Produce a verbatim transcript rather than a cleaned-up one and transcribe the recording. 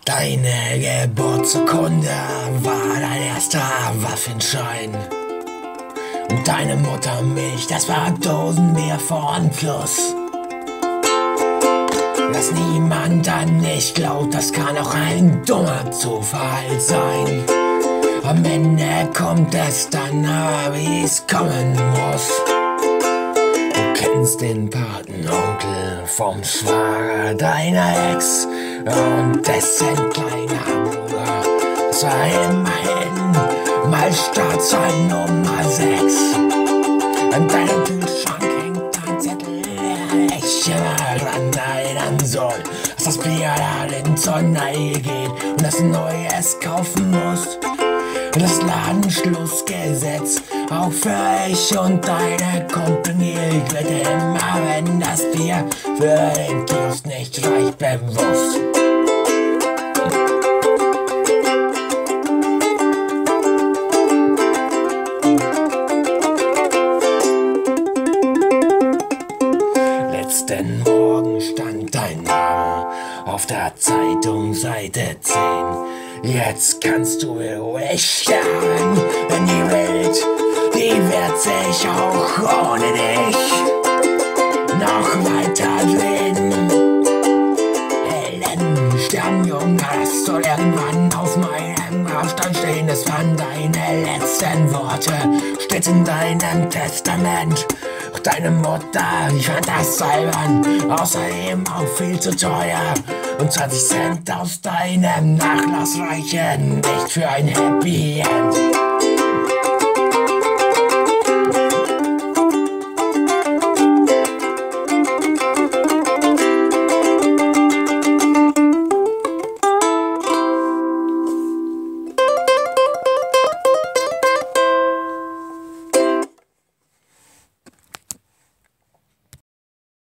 Deine Geburtsurkunde war dein erster Waffenschein. Und deine Muttermilch, das war Dosenbier von Plus. Dass niemand an dich glaubt, das kann auch ein dummer Zufall sein. Am Ende kommt es dann, wie es kommen muss. Du kennst den Patenonkel vom Schwager deiner Ex und dessen kleiner Bruder. Das war immerhin mal Staatsfeind Nummer sechs. An deinem Kühlschrank hängt ein Zettel, der ich immer dran erinnern soll, dass das Bier da ins Neige geht und dass du Neues kaufen musst. Und das Ladenschlussgesetz auch für ich und deine Company wird immer, wenn das Bier für den Kiosk nicht reicht, bewusst. Letzten Morgen stand dein Name auf der Zeitung Seite zehn. Jetzt kannst du ruhig sterben, denn die Welt, die wird sich auch ohne dich noch weiter drehen. Helen Sternjunge, das soll irgendwann auf meinem Grabstein stehen. Das waren deine letzten Worte, steht in deinem Testament. Auch deine Mutter, ich fand das albern, außerdem auch viel zu teuer. Und zwanzig Cent aus deinem Nachlass reichen nicht für ein Happy End.